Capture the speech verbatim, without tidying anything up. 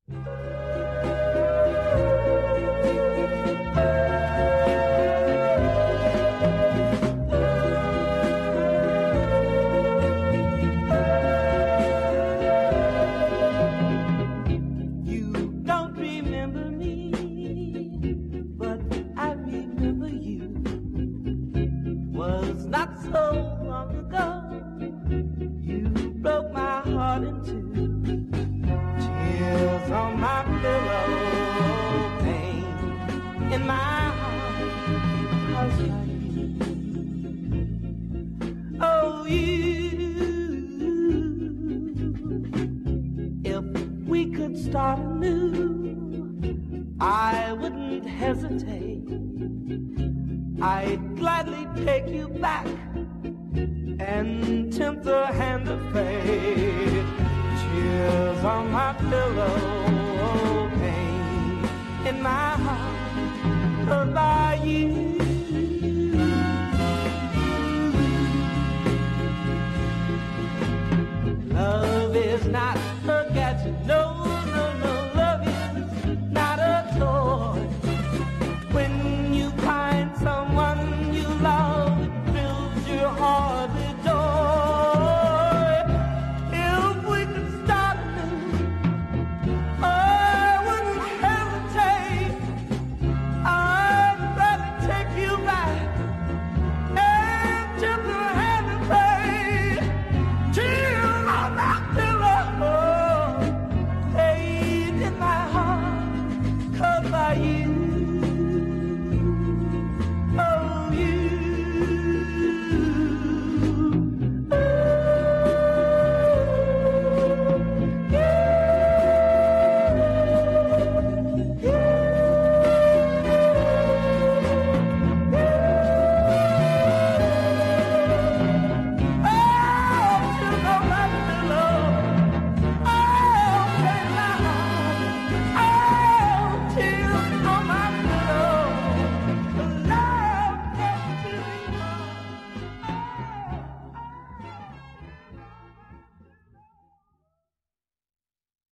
Not so long ago, you broke my heart in two. Tears on my pillow, pain in my heart, 'cause like you, oh you. If we could start anew, I wouldn't hesitate. I'd gladly take you back and tempt the hand of fate. Tears on my pillow, pain in my heart, hurt by you.